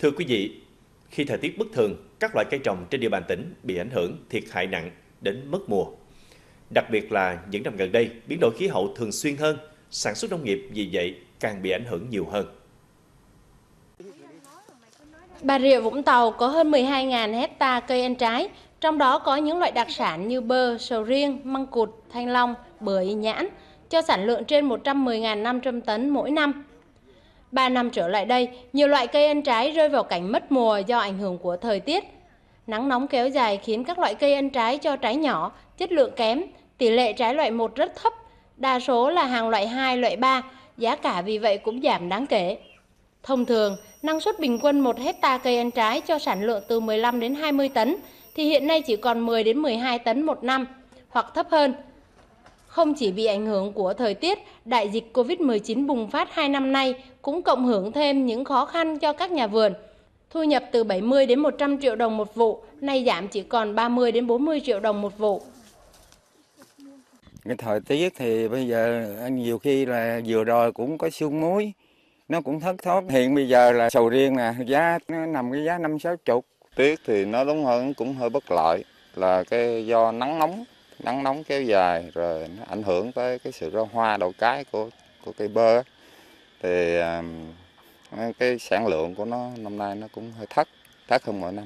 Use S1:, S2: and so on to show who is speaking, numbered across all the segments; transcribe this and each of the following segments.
S1: Thưa quý vị, khi thời tiết bất thường, các loại cây trồng trên địa bàn tỉnh bị ảnh hưởng thiệt hại nặng đến mất mùa. Đặc biệt là những năm gần đây, biến đổi khí hậu thường xuyên hơn, sản xuất nông nghiệp vì vậy càng bị ảnh hưởng nhiều hơn.
S2: Bà Rịa Vũng Tàu có hơn 12.000 hecta cây ăn trái, trong đó có những loại đặc sản như bơ, sầu riêng, măng cụt, thanh long, bưởi, nhãn, cho sản lượng trên 110.500 tấn mỗi năm. 3 năm trở lại đây, nhiều loại cây ăn trái rơi vào cảnh mất mùa do ảnh hưởng của thời tiết. Nắng nóng kéo dài khiến các loại cây ăn trái cho trái nhỏ, chất lượng kém, tỷ lệ trái loại 1 rất thấp, đa số là hàng loại 2, loại 3, giá cả vì vậy cũng giảm đáng kể. Thông thường, năng suất bình quân 1 hecta cây ăn trái cho sản lượng từ 15 đến 20 tấn, thì hiện nay chỉ còn 10 đến 12 tấn một năm, hoặc thấp hơn. Không chỉ bị ảnh hưởng của thời tiết, đại dịch Covid-19 bùng phát 2 năm nay cũng cộng hưởng thêm những khó khăn cho các nhà vườn. Thu nhập từ 70 đến 100 triệu đồng một vụ, nay giảm chỉ còn 30 đến 40 triệu đồng một vụ.
S3: Cái thời tiết thì bây giờ nhiều khi là vừa rồi cũng có sương muối, nó cũng thất thoát. Hiện bây giờ là sầu riêng nè, giá nó nằm cái giá 50-60.
S4: Tiết thì nó đúng hơn cũng hơi bất lợi, là cái do nắng nóng kéo dài rồi nó ảnh hưởng tới cái sự ra hoa đậu cái của cây bơ. Thì cái sản lượng của nó năm nay nó cũng hơi thấp hơn mọi năm.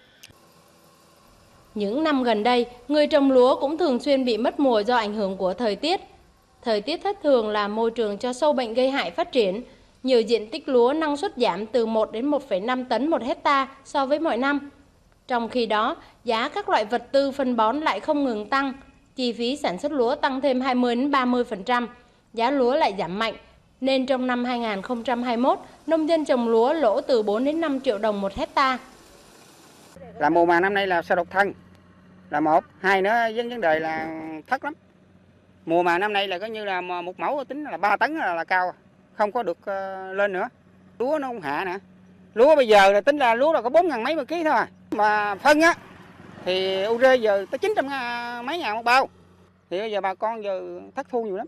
S2: Những năm gần đây, người trồng lúa cũng thường xuyên bị mất mùa do ảnh hưởng của thời tiết. Thời tiết thất thường là môi trường cho sâu bệnh gây hại phát triển. Nhiều diện tích lúa năng suất giảm từ 1 đến 1,5 tấn một hecta so với mọi năm. Trong khi đó, giá các loại vật tư phân bón lại không ngừng tăng. Chi phí sản xuất lúa tăng thêm 20 đến 30%, giá lúa lại giảm mạnh. Nên trong năm 2021, nông dân trồng lúa lỗ từ 4 đến 5 triệu đồng một hecta.
S5: Là mùa màng năm nay là sâu đục thân, là một. Hai nữa vấn đề là thất lắm. Mùa màng năm nay là coi như là một mẫu tính là 3 tấn là cao, không có được lên nữa. Lúa nó không hạ nữa. Lúa bây giờ là tính là lúa là có 4.000 mấy một ký thôi à. Mà phân á thì ure giờ tới 900 mấy ngàn một bao. Thì bây giờ bà con giờ thất thu nhiều lắm.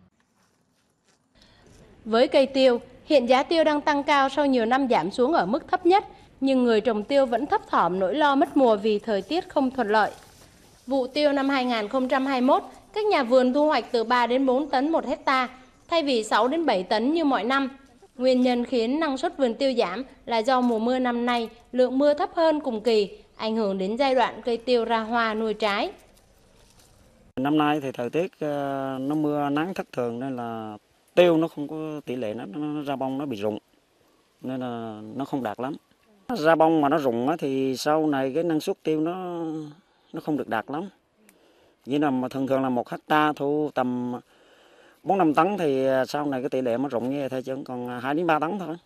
S2: Với cây tiêu, hiện giá tiêu đang tăng cao sau nhiều năm giảm xuống ở mức thấp nhất, nhưng người trồng tiêu vẫn thấp thỏm nỗi lo mất mùa vì thời tiết không thuận lợi. Vụ tiêu năm 2021, các nhà vườn thu hoạch từ 3 đến 4 tấn một hecta, thay vì 6 đến 7 tấn như mọi năm. Nguyên nhân khiến năng suất vườn tiêu giảm là do mùa mưa năm nay lượng mưa thấp hơn cùng kỳ, ảnh hưởng đến giai đoạn cây tiêu ra hoa nuôi trái.
S5: Năm nay thì thời tiết nó mưa nắng thất thường nên là tiêu nó không có tỷ lệ nó ra bông nó bị rụng, nên là nó không đạt lắm. Ra bông mà nó rụng thì sau này cái năng suất tiêu nó không được đạt lắm. Vậy là mà thường là 1 hecta thu tầm 4-5 tấn thì sau này cái tỷ lệ nó rụng như vậy thôi, chứ còn 2 đến 3 tấn thôi.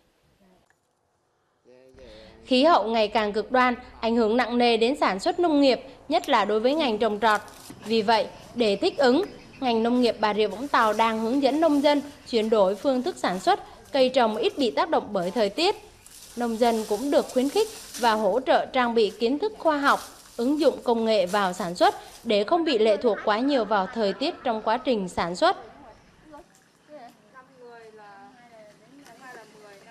S2: Khí hậu ngày càng cực đoan, ảnh hưởng nặng nề đến sản xuất nông nghiệp, nhất là đối với ngành trồng trọt. Vì vậy, để thích ứng, ngành nông nghiệp Bà Rịa Vũng Tàu đang hướng dẫn nông dân chuyển đổi phương thức sản xuất, cây trồng ít bị tác động bởi thời tiết. Nông dân cũng được khuyến khích và hỗ trợ trang bị kiến thức khoa học, ứng dụng công nghệ vào sản xuất để không bị lệ thuộc quá nhiều vào thời tiết trong quá trình sản xuất.